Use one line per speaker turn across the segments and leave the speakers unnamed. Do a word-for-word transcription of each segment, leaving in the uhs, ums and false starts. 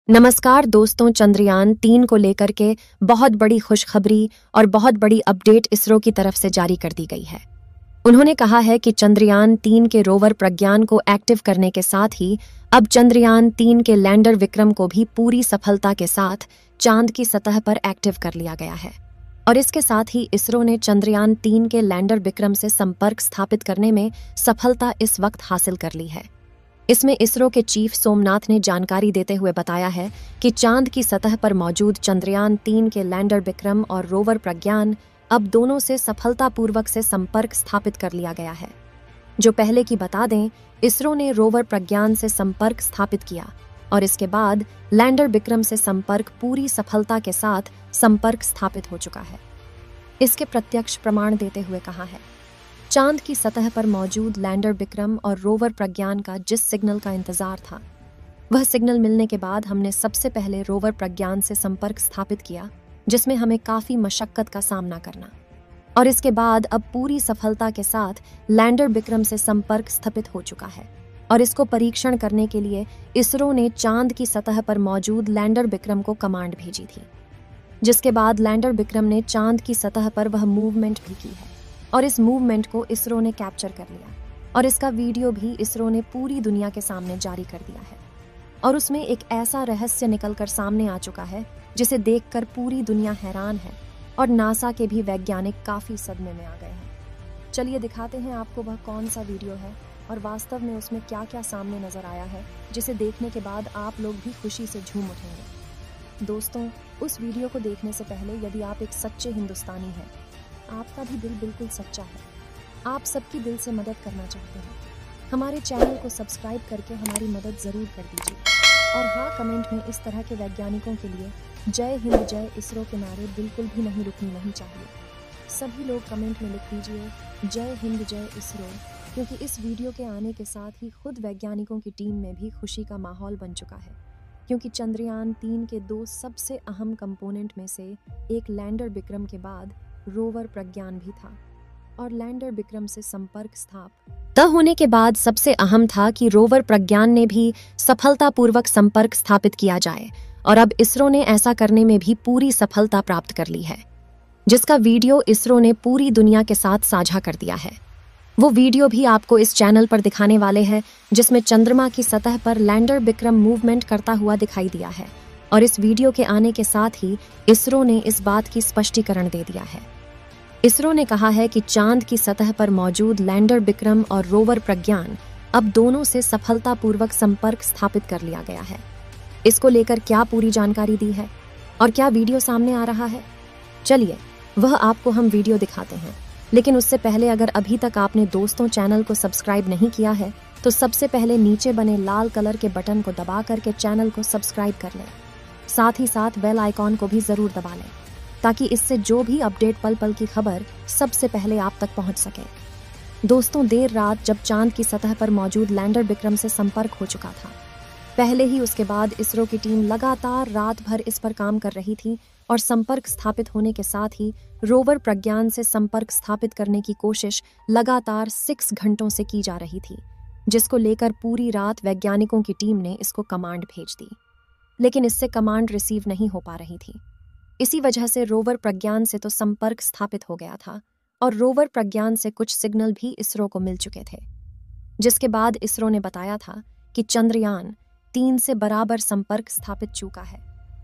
नमस्कार दोस्तों, चंद्रयान तीन को लेकर के बहुत बड़ी खुशखबरी और बहुत बड़ी अपडेट इसरो की तरफ से जारी कर दी गई है। उन्होंने कहा है कि चंद्रयान तीन के रोवर प्रज्ञान को एक्टिव करने के साथ ही अब चंद्रयान तीन के लैंडर विक्रम को भी पूरी सफलता के साथ चांद की सतह पर एक्टिव कर लिया गया है। और इसके साथ ही इसरो ने चंद्रयान तीन के लैंडर विक्रम से संपर्क स्थापित करने में सफलता इस वक्त हासिल कर ली है। इसमें इसरो के चीफ सोमनाथ ने जानकारी देते हुए बताया है कि चांद की सतह पर मौजूद चंद्रयान तीन के लैंडर विक्रम और रोवर प्रज्ञान अब दोनों से सफलतापूर्वक से संपर्क स्थापित कर लिया गया है। जो पहले की बता दें, इसरो ने रोवर प्रज्ञान से संपर्क स्थापित किया और इसके बाद लैंडर विक्रम से संपर्क पूरी सफलता के साथ संपर्क स्थापित हो चुका है। इसके प्रत्यक्ष प्रमाण देते हुए कहा है, चांद की सतह पर मौजूद लैंडर विक्रम और रोवर प्रज्ञान का जिस सिग्नल का इंतजार था, वह सिग्नल मिलने के बाद हमने सबसे पहले रोवर प्रज्ञान से संपर्क स्थापित किया, जिसमें हमें काफी मशक्कत का सामना करना, और इसके बाद अब पूरी सफलता के साथ लैंडर विक्रम से संपर्क स्थापित हो चुका है। और इसको परीक्षण करने के लिए इसरो ने चांद की सतह पर मौजूद लैंडर विक्रम को कमांड भेजी थी, जिसके बाद लैंडर विक्रम ने चांद की सतह पर वह मूवमेंट भी की है और इस मूवमेंट को इसरो ने कैप्चर कर लिया और इसका वीडियो भी इसरो ने पूरी दुनिया के सामने जारी कर दिया है। और उसमें एक ऐसा रहस्य निकलकर सामने आ चुका है जिसे देखकर पूरी दुनिया हैरान है और नासा के भी वैज्ञानिक काफी सदमे में आ गए हैं। चलिए दिखाते हैं आपको वह कौन सा वीडियो है और वास्तव में उसमें क्या क्या सामने नजर आया है, जिसे देखने के बाद आप लोग भी खुशी से झूम उठेंगे। दोस्तों, उस वीडियो को देखने से पहले यदि आप एक सच्चे हिंदुस्तानी हैं, आपका भी दिल बिल्कुल सच्चा है, आप सबकी दिल से मदद करना चाहते हैं, हमारे चैनल को सब्सक्राइब करके हमारी मदद ज़रूर कर दीजिए। और हाँ, कमेंट में इस तरह के वैज्ञानिकों के लिए जय हिंद जय इसरो के नारे बिल्कुल भी नहीं रुकनी नहीं चाहिए। सभी लोग कमेंट में लिख दीजिए जय हिंद जय इसरो, क्योंकि इस वीडियो के आने के साथ ही खुद वैज्ञानिकों की टीम में भी खुशी का माहौल बन चुका है, क्योंकि चंद्रयान तीन के दो सबसे अहम कंपोनेंट में से एक लैंडर विक्रम के बाद रोवर प्रज्ञान भी था और लैंडर विक्रम से संपर्क स्थापित होने के बाद सबसे अहम था कि रोवर प्रज्ञान ने भी सफलतापूर्वक संपर्क स्थापित किया जाए। और अब इसरो ने ऐसा करने में भी पूरी सफलता प्राप्त कर ली है, जिसका वीडियो इसरो ने पूरी दुनिया के साथ साझा कर दिया है। वो वीडियो भी आपको इस चैनल पर दिखाने वाले हैं, जिसमें चंद्रमा की सतह पर लैंडर विक्रम मूवमेंट करता हुआ दिखाई दिया है। और इस वीडियो के आने के साथ ही इसरो ने इस बात की स्पष्टीकरण दे दिया है। इसरो ने कहा है कि चांद की सतह पर मौजूद लैंडर विक्रम और रोवर प्रज्ञान अब दोनों से सफलतापूर्वक संपर्क स्थापित कर लिया गया है। इसको लेकर क्या पूरी जानकारी दी है और क्या वीडियो सामने आ रहा है, चलिए वह आपको हम वीडियो दिखाते हैं। लेकिन उससे पहले अगर अभी तक आपने दोस्तों चैनल को सब्सक्राइब नहीं किया है, तो सबसे पहले नीचे बने लाल कलर के बटन को दबा करके चैनल को सब्सक्राइब कर लें। साथ ही साथ बेल आइकॉन को भी जरूर दबा लें, ताकि इससे जो भी अपडेट पल पल की खबर सबसे पहले आप तक पहुंच सके। दोस्तों, देर रात जब चांद की सतह पर मौजूद लैंडर विक्रम से संपर्क हो चुका था, पहले ही उसके बाद इसरो की टीम लगातार रात भर इस पर काम कर रही थी और संपर्क स्थापित होने के साथ ही रोवर प्रज्ञान से संपर्क स्थापित करने की कोशिश लगातार सिक्स घंटों से की जा रही थी, जिसको लेकर पूरी रात वैज्ञानिकों की टीम ने इसको कमांड भेज दी, लेकिन इससे कमांड रिसीव नहीं हो पा रही थी। इसी वजह से रोवर प्रज्ञान से तो संपर्क स्थापित हो गया था और रोवर प्रज्ञान से कुछ सिग्नल भी इसरो को मिल चुके थे, जिसके बाद इसरो ने बताया था कि चंद्रयान तीन से बराबर संपर्क स्थापित चुका है।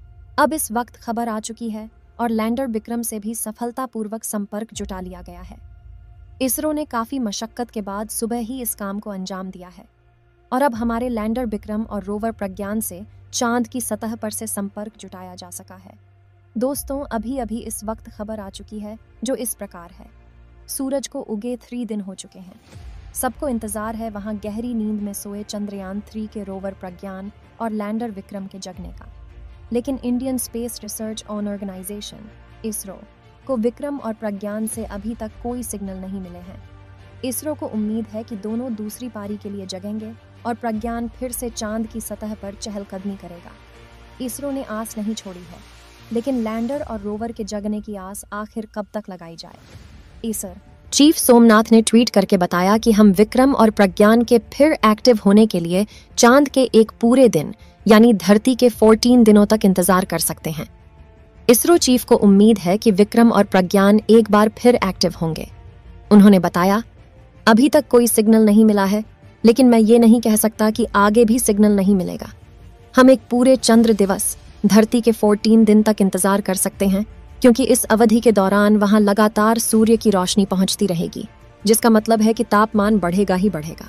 अब इस वक्त खबर आ चुकी है और लैंडर विक्रम से भी सफलतापूर्वक संपर्क जुटा लिया गया है। इसरो ने काफी मशक्कत के बाद सुबह ही इस काम को अंजाम दिया है और अब हमारे लैंडर विक्रम और रोवर प्रज्ञान से चांद की सतह पर से संपर्क जुटाया जा सका है। दोस्तों, अभी अभी इस वक्त खबर आ चुकी है जो इस प्रकार है। सूरज को उगे थ्री दिन हो चुके हैं। सबको इंतजार है वहां गहरी नींद में सोए चंद्रयान थ्री के रोवर प्रज्ञान और लैंडर विक्रम के जगने का। लेकिन Indian space research organisation ISRO को विक्रम और प्रज्ञान से अभी तक कोई सिग्नल नहीं मिले हैं। इसरो को उम्मीद है कि दोनों दूसरी पारी के लिए जगेंगे और प्रज्ञान फिर से चांद की सतह पर चहलकदमी करेगा। इसरो ने आस नहीं छोड़ी है, लेकिन लैंडर और रोवर के जगने की आस आखिर कब तक लगाई जाए। इसर चीफ सोमनाथ ने ट्वीट करके बताया कि हम विक्रम और प्रज्ञान के फिर एक्टिव होने के लिए चांद के एक पूरे दिन यानी धरती के चौदह दिनों तक इंतजार कर सकते हैं। इसरो चीफ को उम्मीद है कि विक्रम और प्रज्ञान एक बार फिर एक्टिव होंगे। उन्होंने बताया, अभी तक कोई सिग्नल नहीं मिला है, लेकिन मैं ये नहीं कह सकता कि आगे भी सिग्नल नहीं मिलेगा। हम एक पूरे चंद्र दिवस धरती के चौदह दिन तक इंतजार कर सकते हैं, क्योंकि इस अवधि के दौरान वहां लगातार सूर्य की रोशनी पहुंचती रहेगी, जिसका मतलब है कि तापमान बढ़ेगा ही बढ़ेगा।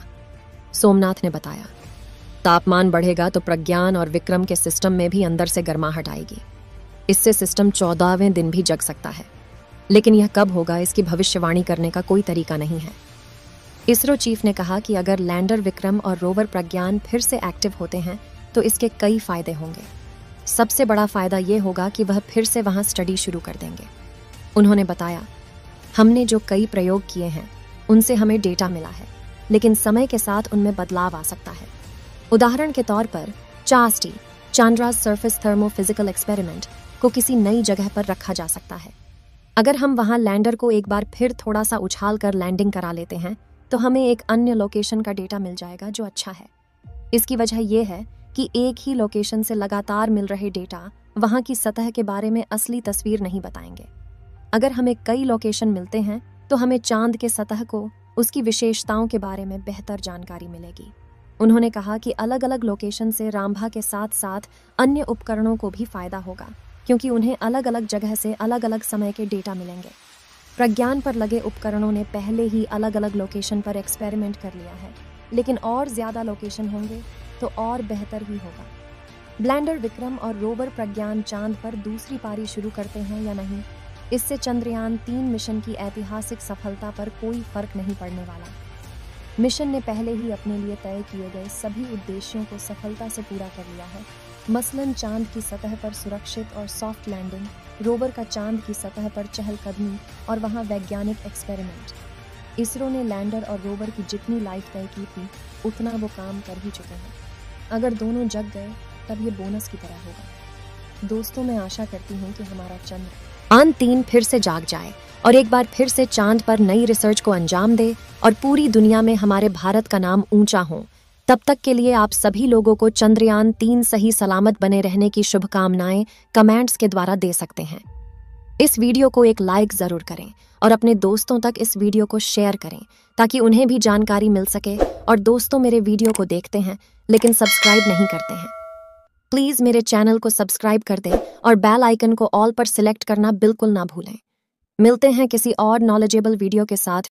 सोमनाथ ने बताया, तापमान बढ़ेगा तो प्रज्ञान और विक्रम के सिस्टम में भी अंदर से गर्माहट आएगी। इससे सिस्टम चौदहवें दिन भी जग सकता है, लेकिन यह कब होगा इसकी भविष्यवाणी करने का कोई तरीका नहीं है। इसरो चीफ ने कहा कि अगर लैंडर विक्रम और रोवर प्रज्ञान फिर से एक्टिव होते हैं तो इसके कई फायदे होंगे। सबसे बड़ा फायदा यह होगा कि वह फिर से वहां स्टडी शुरू कर देंगे। उन्होंने बताया, हमने जो कई प्रयोग किए हैं उनसे हमें डेटा मिला है, लेकिन समय के साथ उनमें बदलाव आ सकता है। उदाहरण के तौर पर ChaSTE Chandra's surface thermophysical experiment को किसी नई जगह पर रखा जा सकता है। अगर हम वहां लैंडर को एक बार फिर थोड़ा सा उछाल कर लैंडिंग करा लेते हैं तो हमें एक अन्य लोकेशन का डेटा मिल जाएगा जो अच्छा है। इसकी वजह यह है कि एक ही लोकेशन से लगातार मिल रहे डेटा वहां की सतह के बारे में असली तस्वीर नहीं बताएंगे। अगर हमें कई लोकेशन मिलते हैं तो हमें चांद के सतह को, उसकी विशेषताओं के बारे में बेहतर जानकारी मिलेगी। उन्होंने कहा कि अलग अलग लोकेशन से रामभा के साथ साथ अन्य उपकरणों को भी फायदा होगा, क्योंकि उन्हें अलग अलग जगह से अलग अलग समय के डेटा मिलेंगे। प्रज्ञान पर लगे उपकरणों ने पहले ही अलग अलग लोकेशन पर एक्सपेरिमेंट कर लिया है, लेकिन और ज्यादा लोकेशन होंगे तो और बेहतर ही होगा। लैंडर विक्रम और रोवर प्रज्ञान चांद पर दूसरी पारी शुरू करते हैं या नहीं, इससे चंद्रयान तीन मिशन की ऐतिहासिक सफलता पर कोई फर्क नहीं पड़ने वाला। मिशन ने पहले ही अपने लिए तय किए गए सभी उद्देश्यों को सफलता से पूरा कर लिया है, मसलन चांद की सतह पर सुरक्षित और सॉफ्ट लैंडिंग, रोवर का चांद की सतह पर चहलकदमी और वहां वैज्ञानिक एक्सपेरिमेंट। इसरो ने लैंडर और रोवर की जितनी लाइफ तय की थी उतना वो काम कर ही चुके हैं। अगर दोनों जग गए तब ये बोनस की तरह होगा। दोस्तों, मैं आशा करती हूँ कि हमारा चंद्रयान तीन फिर से जाग जाए और एक बार फिर से चांद पर नई रिसर्च को अंजाम दे और पूरी दुनिया में हमारे भारत का नाम ऊंचा हो। तब तक के लिए आप सभी लोगों को चंद्रयान तीन सही सलामत बने रहने की शुभकामनाएं कमेंट्स के द्वारा दे सकते हैं। इस वीडियो को एक लाइक जरूर करें और अपने दोस्तों तक इस वीडियो को शेयर करें ताकि उन्हें भी जानकारी मिल सके। और दोस्तों, मेरे वीडियो को देखते हैं लेकिन सब्सक्राइब नहीं करते हैं, प्लीज मेरे चैनल को सब्सक्राइब कर दें और बेल आइकन को ऑल पर सिलेक्ट करना बिल्कुल ना भूलें। मिलते हैं किसी और नॉलेजेबल वीडियो के साथ।